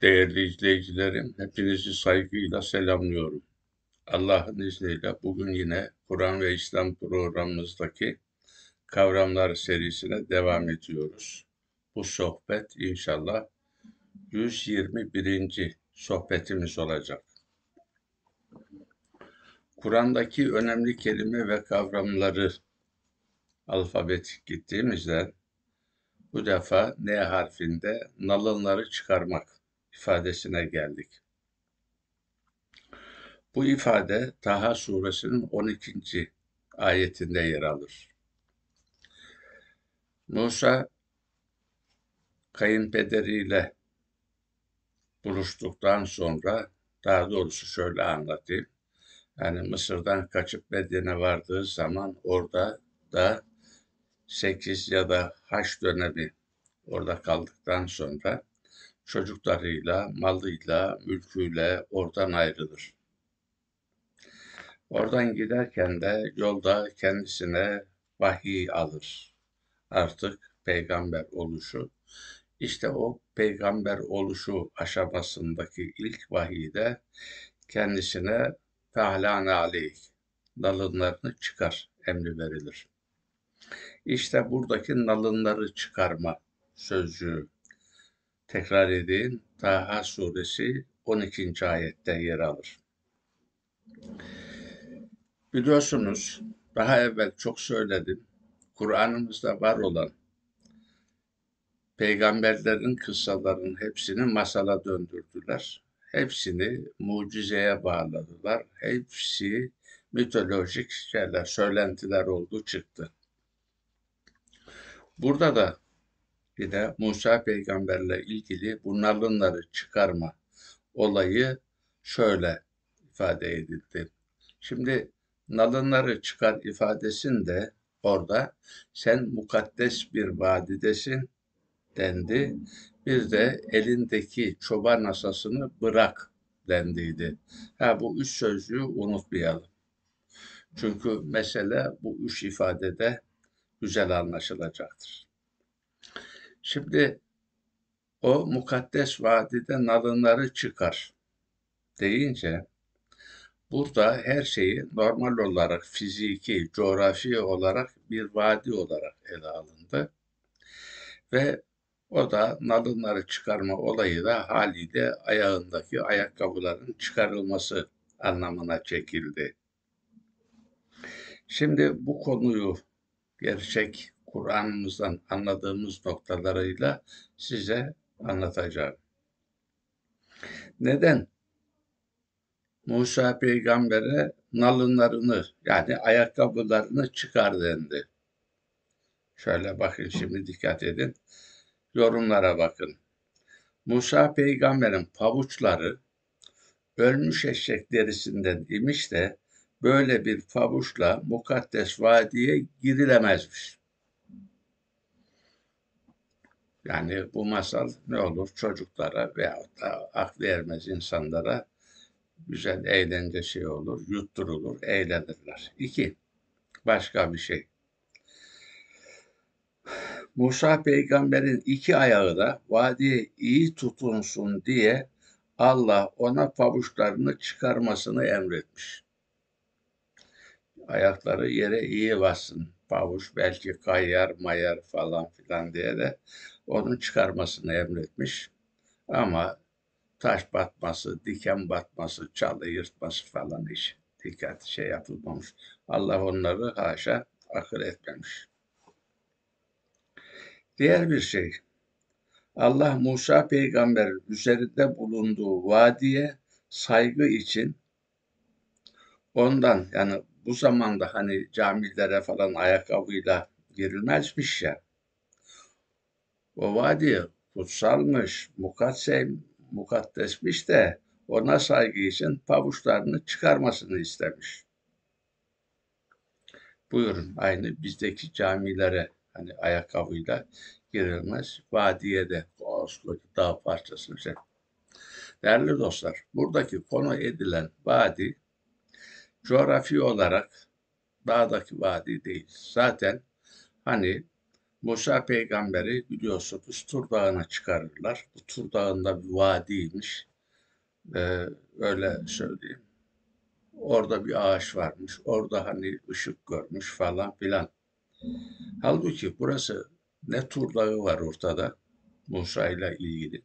Değerli izleyicilerim, hepinizi saygıyla selamlıyorum. Allah'ın izniyle bugün yine Kur'an ve İslam programımızdaki kavramlar serisine devam ediyoruz. Bu sohbet inşallah 121. sohbetimiz olacak. Kur'an'daki önemli kelime ve kavramları alfabetik gittiğimizde bu defa N harfinde nalınları çıkarmak ifadesine geldik. Bu ifade Taha suresinin 12. ayetinde yer alır. Musa kayınpederiyle buluştuktan sonra, daha doğrusu şöyle anlatayım. Yani Mısır'dan kaçıp Medyen'e vardığı zaman orada da 8 ya da Haç dönemi orada kaldıktan sonra çocuklarıyla, malıyla, mülküyle oradan ayrılır. Oradan giderken de yolda kendisine vahiy alır. Artık peygamber oluşu. İşte o peygamber oluşu aşamasındaki ilk vahiyde kendisine fe'lâne aleyh, nalınlarını çıkar emri verilir. İşte buradaki nalınları çıkarma sözcüğü, tekrar edeyim, Taha suresi 12. ayette yer alır. Biliyorsunuz, daha evvel çok söyledim, Kur'an'ımızda var olan peygamberlerin kıssalarının hepsini masala döndürdüler. Hepsini mucizeye bağladılar. Hepsi mitolojik şeyler, söylentiler oldu çıktı. Burada da bir de Musa peygamberle ilgili bu nalınları çıkarma olayı şöyle ifade edildi. Şimdi nalınları çıkar ifadesinde orada sen mukaddes bir vadidesin dendi. Bir de elindeki çoban asasını bırak dendiydi. Bu üç sözcüğü unutmayalım. Çünkü mesele bu üç ifadede güzel anlaşılacaktır. Şimdi o mukaddes vadide nalınları çıkar deyince burada her şeyi normal olarak fiziki, coğrafi olarak bir vadi olarak ele alındı. Ve o da nalınları çıkarma olayı da haliyle ayağındaki ayakkabıların çıkarılması anlamına çekildi. Şimdi bu konuyu gerçek Kur'an'ımızdan anladığımız noktalarıyla size anlatacağım. Neden Musa peygambere nalınlarını yani ayakkabılarını çıkar dendi? Şöyle bakın şimdi dikkat edin. Yorumlara bakın. Musa peygamberin pabuçları ölmüş eşek derisinden imiş de böyle bir pabuçla mukaddes vadiye girilemezmiş. Yani bu masal ne olur? Çocuklara veyahut da aklı ermez insanlara güzel eğlence şey olur, yutturulur, eğlenirler. İki, başka bir şey. Musa peygamberin iki ayağı da vadiye iyi tutunsun diye Allah ona pabuçlarını çıkarmasını emretmiş. Ayakları yere iyi bassın. Pabuç belki kayar mayar falan filan diye de onun çıkarmasını emretmiş. Ama taş batması, diken batması, çalı yırtması falan hiç dikkat şey yapılmamış. Allah onları haşa akıl etmemiş. Diğer bir şey, Allah Musa peygamberin üzerinde bulunduğu vadiye saygı için ondan yani bu zamanda hani camilere falan ayakkabıyla girilmezmiş ya. O vadi kutsalmış, mukaddesmiş de ona saygı için pabuçlarını çıkarmasını istemiş. Buyurun aynı bizdeki camilere hani ayakkabıyla girilmez. Vadiye de koskoca dağ parçası şey. Değerli dostlar, buradaki konu edilen vadi coğrafi olarak dağdaki vadi değil. Zaten hani Musa peygamberi biliyorsunuz Tur Dağı'na çıkarırlar. Bu Tur Dağı'nda bir vadiymiş. Öyle söyleyeyim. Orada bir ağaç varmış. Orada hani ışık görmüş falan filan. Halbuki burası ne Tur Dağı var ortada Musa ile ilgili.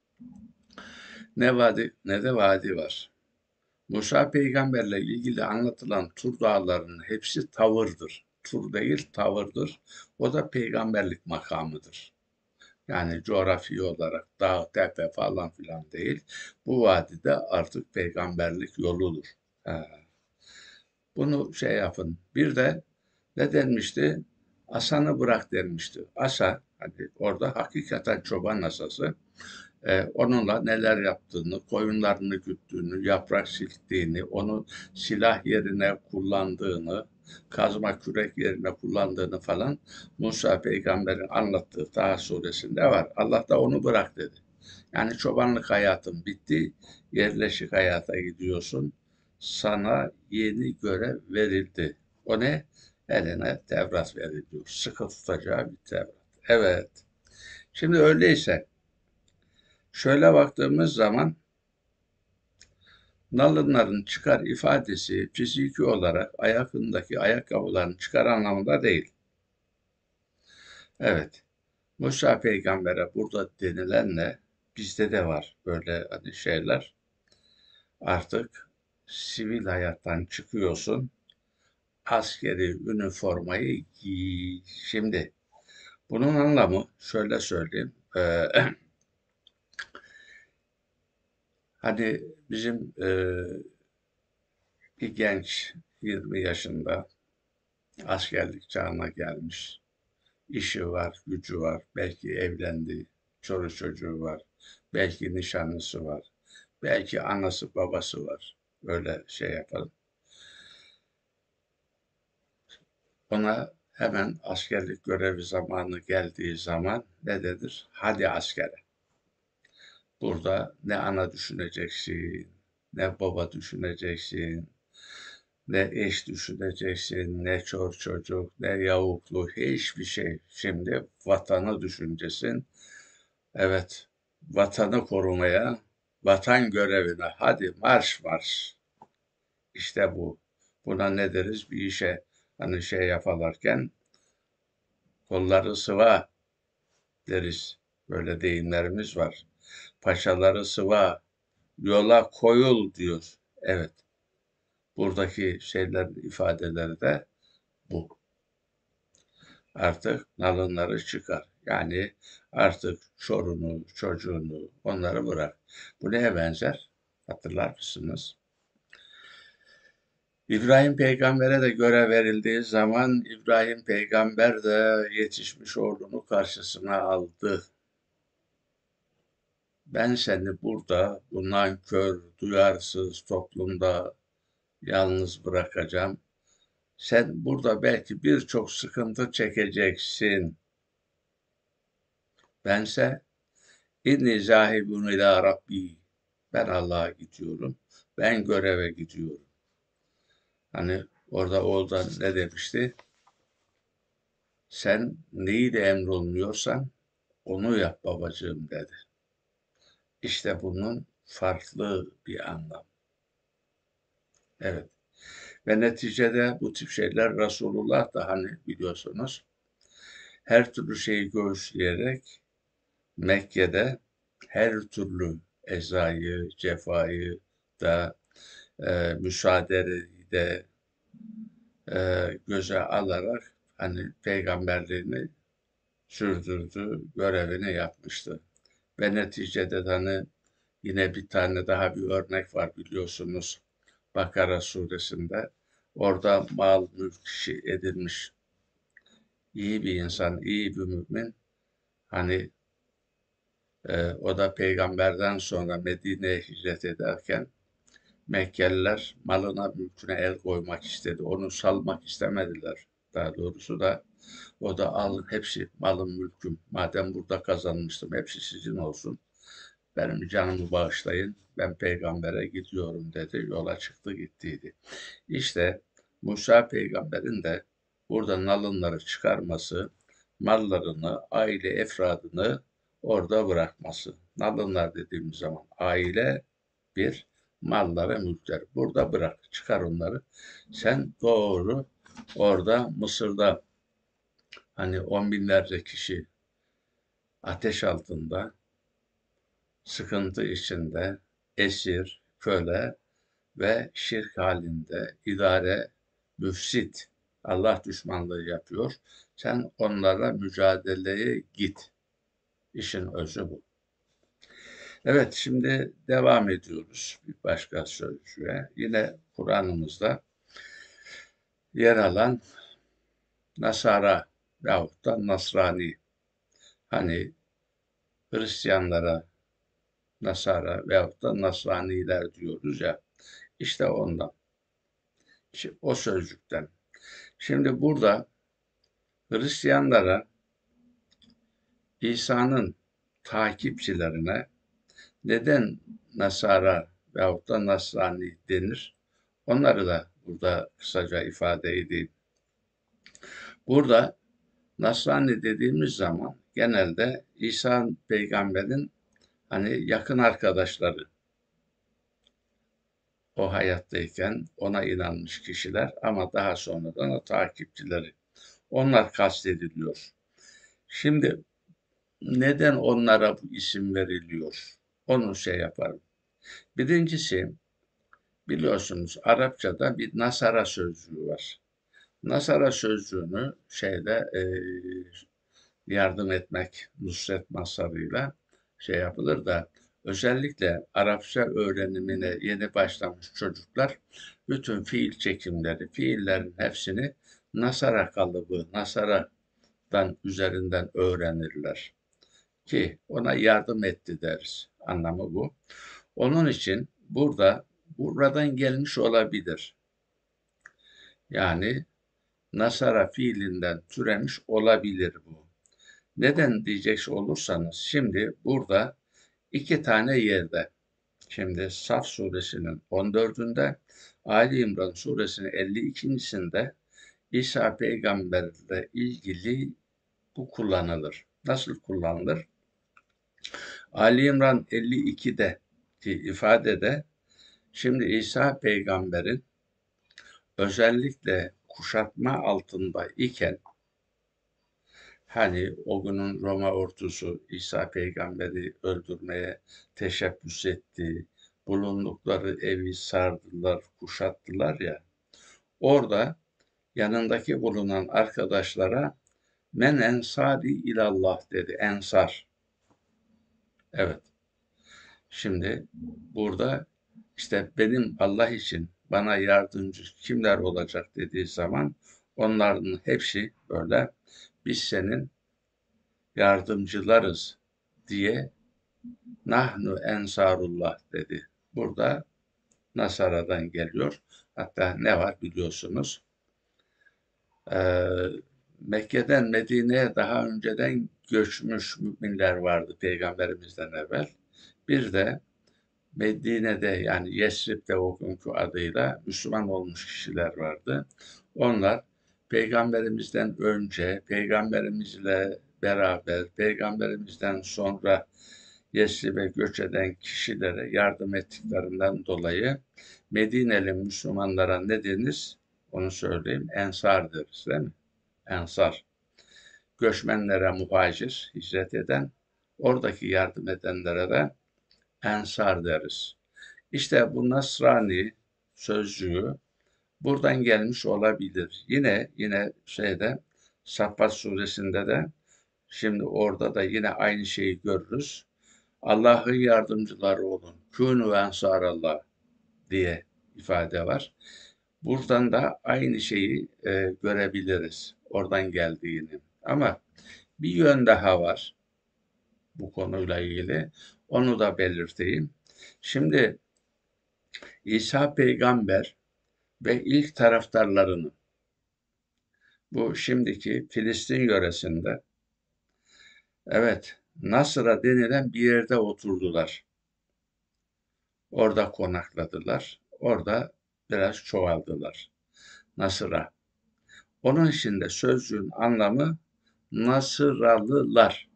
Ne vadi ne de vadi var. Musa peygamberle ilgili anlatılan Tur dağlarının hepsi tavırdır. Tur değil tavırdır. O da peygamberlik makamıdır. Yani coğrafi olarak dağ, tepe falan filan değil. Bu vadide artık peygamberlik yoludur. Ha, bunu şey yapın. Bir de ne denmişti? Asanı bırak denmişti. Asa, hani orada hakikaten çoban asası. Onunla neler yaptığını, koyunlarını güttüğünü, yaprak silktiğini, onu silah yerine kullandığını, kazma kürek yerine kullandığını falan Musa peygamberin anlattığı Taha suresinde var. Allah da onu bırak dedi. Yani çobanlık hayatın bitti, yerleşik hayata gidiyorsun. Sana yeni görev verildi. O ne? Eline Tevrat veriliyor. Sıkı tutacağı bir Tevrat. Evet. Şimdi öyleyse şöyle baktığımız zaman nalınların çıkar ifadesi fiziki olarak ayakındaki ayakkabıların çıkar anlamında değil. Evet. Musa peygambere burada denilen ne? Bizde de var böyle hani şeyler. Artık sivil hayattan çıkıyorsun. Askeri üniformayı giy. Şimdi bunun anlamı şöyle söyleyeyim. Hani bizim bir genç 20 yaşında askerlik çağına gelmiş. İşi var, gücü var, belki evlendi, çoluk çocuğu var, belki nişanlısı var, belki anası babası var. Öyle şey yapalım. Ona hemen askerlik görevi zamanı geldiği zaman ne denir? Hadi askere. Burada ne ana düşüneceksin, ne baba düşüneceksin, ne eş düşüneceksin, ne çocuk, ne yavuklu, hiçbir şey. Şimdi vatanı düşüneceksin. Evet, vatanı korumaya, vatan görevine hadi marş marş. İşte bu. Buna ne deriz? Bir işe hani şey yaparken kolları sıva deriz. Böyle deyimlerimiz var. Paçaları sıva, yola koyul diyor. Evet, buradaki şeyler ifadeleri de bu. Artık nalınları çıkar. Yani artık çorunu, çocuğunu onları bırak. Bu neye benzer? Hatırlar mısınız? İbrahim peygambere de görev verildiği zaman İbrahim peygamber de yetişmiş ordunu karşısına aldı. Ben seni burada bu nankör, duyarsız toplumda yalnız bırakacağım. Sen burada belki birçok sıkıntı çekeceksin. Bense inni zahibun ila Rabbi. Ben Allah'a gidiyorum. Ben göreve gidiyorum. Hani orada ne demişti? Sen neyi de emrolunuyorsan onu yap babacığım dedi. İşte bunun farklı bir anlam. Evet. Ve neticede bu tip şeyler Resulullah da hani biliyorsunuz her türlü şeyi göğüsleyerek Mekke'de her türlü ezayı, cefayı da müsaadeyi de göze alarak hani peygamberliğini sürdürdü, görevini yapmıştı. Ve neticede de hani yine bir tane daha bir örnek var biliyorsunuz. Bakara suresinde. Orada mal mülk edilmiş iyi bir insan, iyi bir mümin. Hani o da peygamberden sonra Medine'ye hicret ederken Mekkeliler malına mülküne el koymak istedi. Onu salmak istemediler. Daha doğrusu da o da alın hepsi malım mülküm. Madem burada kazanmıştım hepsi sizin olsun. Benim canımı bağışlayın. Ben peygambere gidiyorum dedi. Yola çıktı gittiydi. İşte Musa peygamberin de burada nalınları çıkarması mallarını, aile efradını orada bırakması. Nadınlar dediğimiz zaman aile bir, malları, mülkleri. Burada bırak, çıkar onları. Sen doğru orada Mısır'da hani on binlerce kişi ateş altında, sıkıntı içinde, esir, köle ve şirk halinde idare, müfsit, Allah düşmanlığı yapıyor. Sen onlarla mücadeleye git. İşin özü bu. Evet, şimdi devam ediyoruz bir başka sözcüğe. Yine Kur'an'ımızda yer alan Nasara yahut da Nasrani. Hani Hristiyanlara Nasara veyahut da Nasraniler diyoruz ya. İşte ondan. O sözcükten. Şimdi burada Hristiyanlara, İsa'nın takipçilerine neden Nasara veyahut da Nasrani denir? Onları da burada kısaca ifade edeyim. Burada Nasrani dediğimiz zaman genelde İsa peygamberin hani yakın arkadaşları, o hayattayken ona inanmış kişiler ama daha sonradan o takipçileri. Onlar kastediliyor. Şimdi neden onlara bu isim veriliyor? Onu yaparım. Birincisi, biliyorsunuz Arapçada bir Nasara sözcüğü var. Nasara sözcüğünü yardım etmek, nusret masarıyla yapılır da özellikle Arapça öğrenimine yeni başlamış çocuklar bütün fiil çekimleri, fiillerin hepsini Nasara kalıbı, Nasara'dan üzerinden öğrenirler ki ona yardım etti deriz. Anlamı bu. Onun için buradan gelmiş olabilir. Yani Nasara fiilinden türemiş olabilir bu. Neden diyecek olursanız şimdi burada iki tane yerde, şimdi Saf suresinin 14'ünde, Ali İmran suresinin 52'sinde İsa peygamberle ilgili bu kullanılır. Nasıl kullanılır? Ali İmran 52'deki ifadede şimdi İsa peygamberin özellikle kuşatma altında iken hani o günün Roma ordusu İsa peygamberi öldürmeye teşebbüs etti. Bulundukları evi sardılar, kuşattılar ya. Orada yanındaki bulunan arkadaşlara men ensari ilallah dedi. Ensar. Evet. Şimdi burada işte benim Allah için bana yardımcı kimler olacak dediği zaman onların hepsi böyle biz senin yardımcılarız diye nahnu ensarullah dedi. Burada Nasara'dan geliyor. Hatta ne var biliyorsunuz. Ee, Mekke'den Medine'ye daha önceden göçmüş müminler vardı peygamberimizden evvel. Bir de Medine'de yani Yesrib'de o günkü adıyla Müslüman olmuş kişiler vardı. Onlar peygamberimizden önce, peygamberimizle beraber, peygamberimizden sonra Yesrib'e göç eden kişilere yardım ettiklerinden dolayı Medineli Müslümanlara ne denir? Onu söyleyeyim. Ensar deriz değil mi? Ensar. Göçmenlere muhacir, hicret eden, oradaki yardım edenlere de ensar deriz. İşte bu Nasrani sözcüğü buradan gelmiş olabilir. Yine Saffat suresinde de şimdi orada da yine aynı şeyi görürüz. Allah'ın yardımcıları olun. Kûnû ensarallah diye ifade var. Buradan da aynı şeyi görebiliriz. Oradan geldiğini. Ama bir yön daha var bu konuyla ilgili. Onu da belirteyim. Şimdi İsa peygamber ve ilk taraftarlarını bu şimdiki Filistin yöresinde evet Nasır'a denilen bir yerde oturdular. Orada konakladılar. Orada biraz çoğaldılar. Nasır'a. Onun için de sözcüğün anlamı Nasıralılar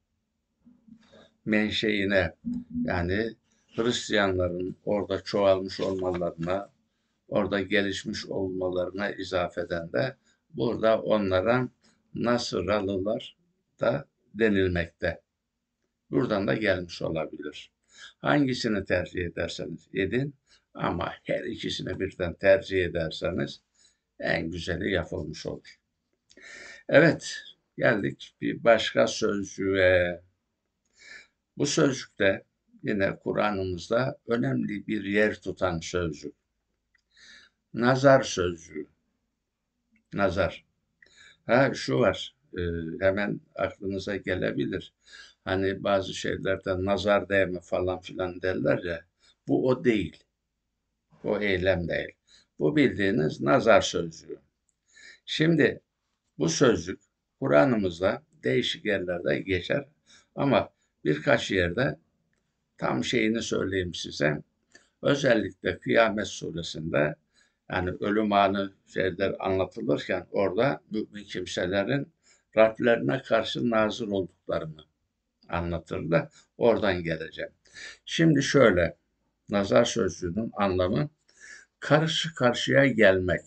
menşeine, yani Hristiyanların orada çoğalmış olmalarına, orada gelişmiş olmalarına izafeden de burada onlara Nasıralılar da denilmekte. Buradan da gelmiş olabilir. Hangisini tercih ederseniz edin ama her ikisini birden tercih ederseniz en güzeli yapılmış olur. Evet, geldik bir başka sözcüğe. Bu sözcükte yine Kur'an'ımızda önemli bir yer tutan sözcük. Nazar sözcüğü. Nazar. Ha şu var, hemen aklınıza gelebilir. Hani bazı şeylerde nazar değme falan filan derler ya. Bu o değil. O eylem değil. Bu bildiğiniz nazar sözcüğü. Şimdi bu sözcük Kur'an'ımızda değişik yerlerde geçer ama birkaç yerde tam şeyini söyleyeyim size. Özellikle Kıyamet Suresinde yani ölüm anı şeyler anlatılırken orada mümin kimselerin Rablerine karşı nazır olduklarını anlatır da oradan geleceğim. Şimdi şöyle, nazar sözcüğünün anlamı karşı karşıya gelmek.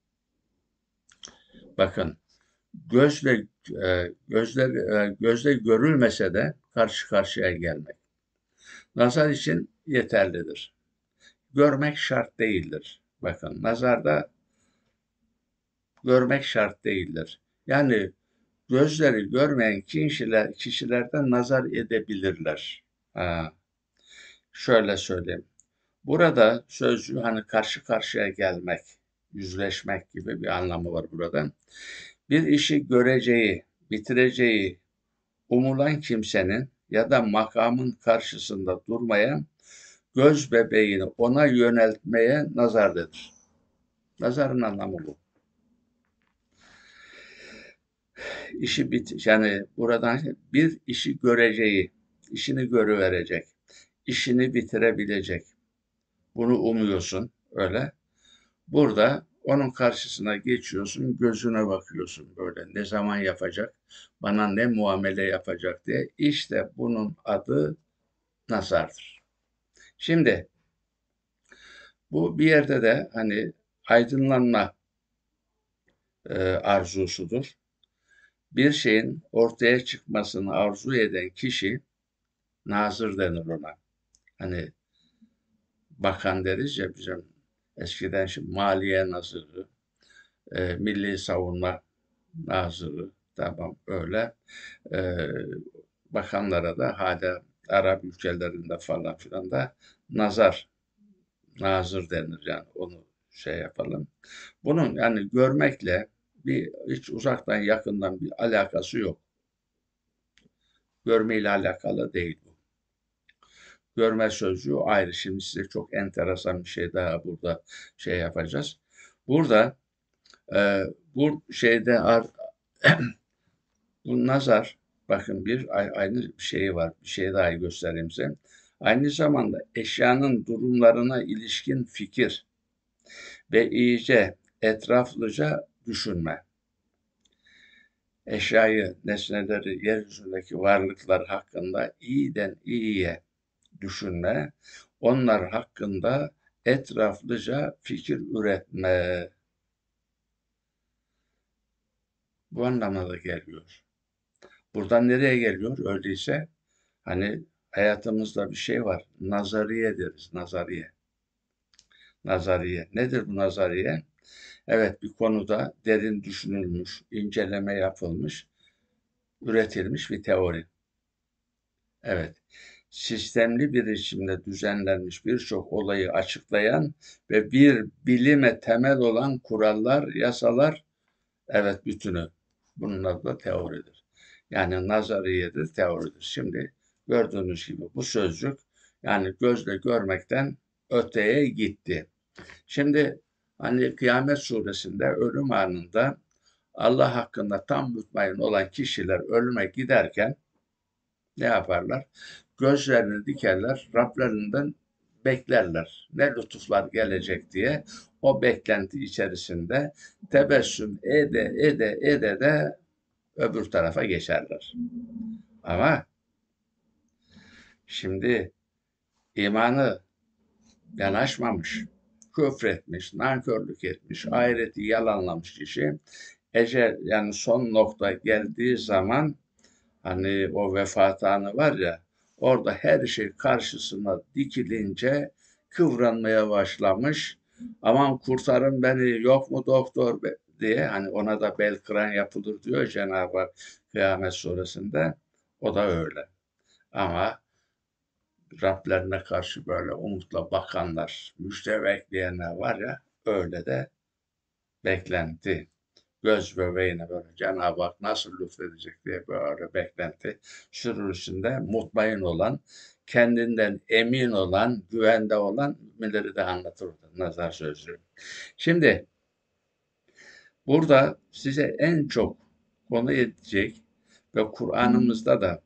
Bakın gözle gözle görülmese de karşı karşıya gelmek. Nazar için yeterlidir. Görmek şart değildir. Bakın nazarda görmek şart değildir. Yani gözleri görmeyen kişilerden nazar edebilirler. Ha, şöyle söyleyeyim. Burada sözcüğü hani karşı karşıya gelmek, yüzleşmek gibi bir anlamı var burada. Bir işi göreceği, bitireceği umulan kimsenin ya da makamın karşısında durmaya, göz bebeğini ona yöneltmeye nazar denir. Nazarın anlamı bu. İşi yani buradan bir işi göreceği, işini görüverecek, işini bitirebilecek. Bunu umuyorsun öyle. Burada onun karşısına geçiyorsun, gözüne bakıyorsun böyle ne zaman yapacak, bana ne muamele yapacak diye. İşte bunun adı nazardır. Şimdi bu bir yerde de hani aydınlanma arzusudur. Bir şeyin ortaya çıkmasını arzu eden kişi nazır denir ona. Hani bakan deriz ya bizim eskiden şimdi Maliye Nazırı, Milli Savunma Nazırı, tamam öyle. E, Bakanlara da hala Arap ülkelerinde falan filan da nazır denir yani onu şey yapalım. Bunun yani görmekle hiç uzaktan yakından bir alakası yok. Görmeyle alakalı değil bu. Görme sözcüğü ayrı. Şimdi size çok enteresan bir şey daha burada şey yapacağız. Burada bu şeyde bu nazar bakın aynı bir şey var. Bir şey daha göstereyim size. Aynı zamanda eşyanın durumlarına ilişkin fikir ve iyice etraflıca düşünme. Eşyayı, nesneleri, yeryüzündeki varlıklar hakkında iyiden iyiye düşünme, onlar hakkında etraflıca fikir üretme. Bu anlamına geliyor. Buradan nereye geliyor? Öyleyse hani hayatımızda bir şey var. Nazariye deriz, nazariye. Nazariye. Nedir bu nazariye? Evet, bir konuda derin düşünülmüş, inceleme yapılmış, üretilmiş bir teori. Evet, sistemli bir biçimde düzenlenmiş birçok olayı açıklayan ve bir bilime temel olan kurallar, yasalar, evet bütünü. Bunun adı da teoridir. Yani nazariyedir, teoridir. Şimdi gördüğünüz gibi bu sözcük yani gözle görmekten öteye gitti. Şimdi hani Kıyamet Suresinde ölüm anında Allah hakkında tam mutmain olan kişiler ölüme giderken ne yaparlar? Gözlerini dikerler, Rablerinden beklerler. Ne lütuflar gelecek diye o beklenti içerisinde tebessüm ede de öbür tarafa geçerler. Ama şimdi imanı yanaşmamış, küfretmiş, nankörlük etmiş, ahireti yalanlamış kişi, ecel yani son nokta geldiği zaman hani o vefat anı var ya, orada her şey karşısına dikilince kıvranmaya başlamış. Aman kurtarın beni, yok mu doktor diye, hani ona da bel kıran yapılır diyor Cenab-ı Hak Kıyamet Suresinde. O da öyle. Ama Rablerine karşı böyle umutla bakanlar, müjde bekleyenler var ya, öyle de beklenti. Göz bebeğine böyle Cenab-ı Hak nasıl lütfedecek diye böyle beklenti sürüsünde mutmain olan, kendinden emin olan, güvende olan müminleri de anlatır nazar sözlüğü. Şimdi burada size en çok konu edecek ve Kur'an'ımızda da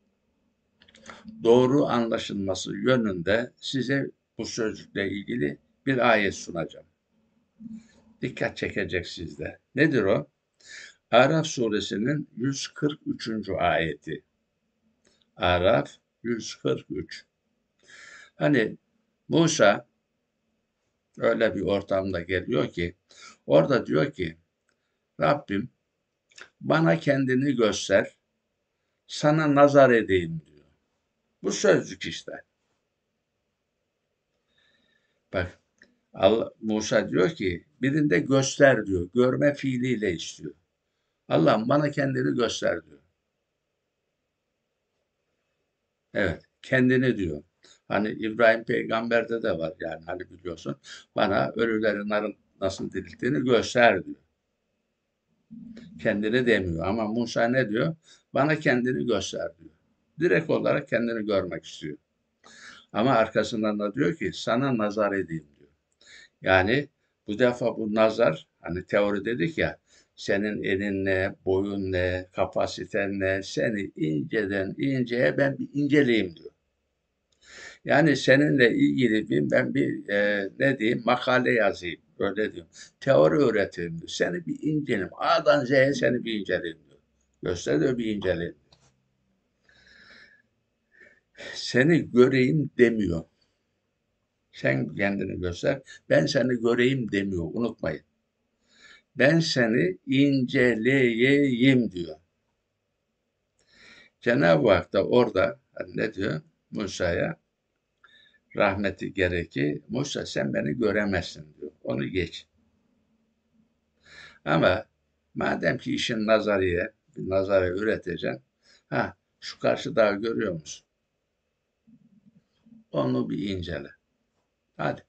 doğru anlaşılması yönünde size bu sözcükle ilgili bir ayet sunacağım. Dikkat çekecek sizde. Nedir o? Araf suresinin 143. ayeti. Araf 143. Hani Musa öyle bir ortamda geliyor ki, orada diyor ki, Rabbim bana kendini göster, sana nazar edeyim diyor. Bu sözcük işte. Bak, Musa diyor ki, birinde göster diyor, görme fiiliyle istiyor. Allah'ım bana kendini göster diyor. Evet, kendini diyor. Hani İbrahim peygamberde de var yani, hani biliyorsun, bana ölülerin nasıl dirilttiğini göster diyor. Kendini demiyor ama Musa ne diyor? Bana kendini göster diyor. Direkt olarak kendini görmek istiyor. Ama arkasından da diyor ki sana nazar edeyim diyor. Yani bu defa bu nazar, hani teori dedik ya, senin elin ne, boyun ne, kapasiten ne, seni inceden inceye ben bir inceleyeyim diyor. Yani seninle ilgili ben bir ne diyeyim, makale yazayım. Öyle diyorum. Teori öğreteyim diyor. Seni bir inceleyeyim. A'dan Z'ye seni bir inceleyeyim diyor. Göster de bir inceleyeyim. Seni göreyim demiyor. Sen kendini göster. Ben seni göreyim demiyor. Unutmayın. Ben seni inceleyeyim diyor. Cenab-ı Hak da orada hani ne diyor? Musa'ya rahmeti gereki. Musa sen beni göremezsin diyor. Onu geç. Ama madem ki işin nazariye, bir nazare üreteceksin. Ha, şu karşı dağı görüyor musun? Onu bir incele. Hadi.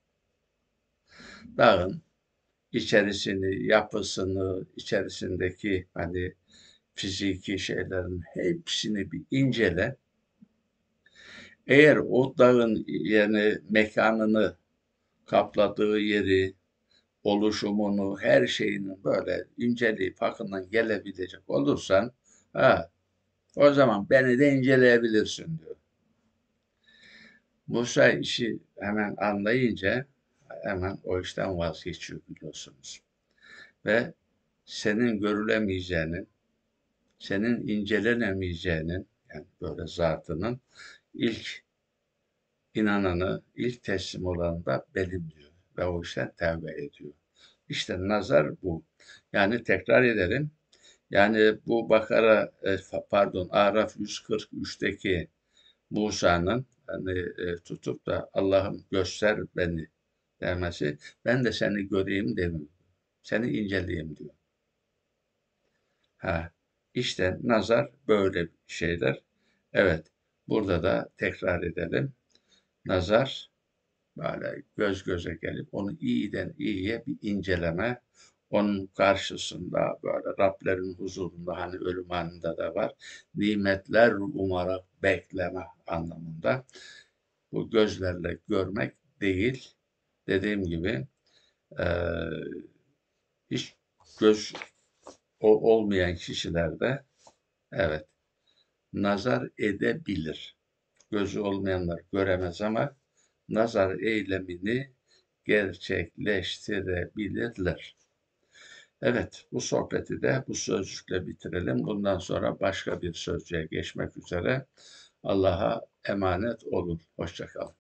Dağın içerisini, yapısını, içerisindeki hani fiziki şeylerin hepsini bir incele. Eğer o dağın yani mekanını, kapladığı yeri, oluşumunu, her şeyini böyle inceleyip hakkından gelebilecek olursan, ha, o zaman beni de inceleyebilirsin diyor. Musa işi hemen anlayınca hemen o işten vazgeçiyor biliyorsunuz. Ve senin görülemeyeceğinin, senin incelenemeyeceğinin, yani böyle zatının ilk inananı, ilk teslim olanı da benim diyor. Ve o işten tevbe ediyor. İşte nazar bu. Yani tekrar edelim. Yani bu Bakara, pardon, Araf 143'teki Musa'nın hani tutup da Allah'ım göster beni demesi, ben de seni göreyim demiyor. Seni inceleyeyim diyor. Ha, işte nazar böyle şeyler. Evet, burada da tekrar edelim. Nazar böyle göz göze gelip onu iyiden iyiye bir inceleme. Onun karşısında böyle Rablerin huzurunda hani ölüm anında da var. Nimetler umarak bekleme anlamında. Bu gözlerle görmek değil. Dediğim gibi eee, hiç göz olmayan kişilerde evet nazar edebilir. Gözü olmayanlar göremez ama nazar eylemini gerçekleştirebilirler. Evet, bu sohbeti de bu sözcükle bitirelim. Bundan sonra başka bir sözcüğe geçmek üzere. Allah'a emanet olun. Hoşça kalın.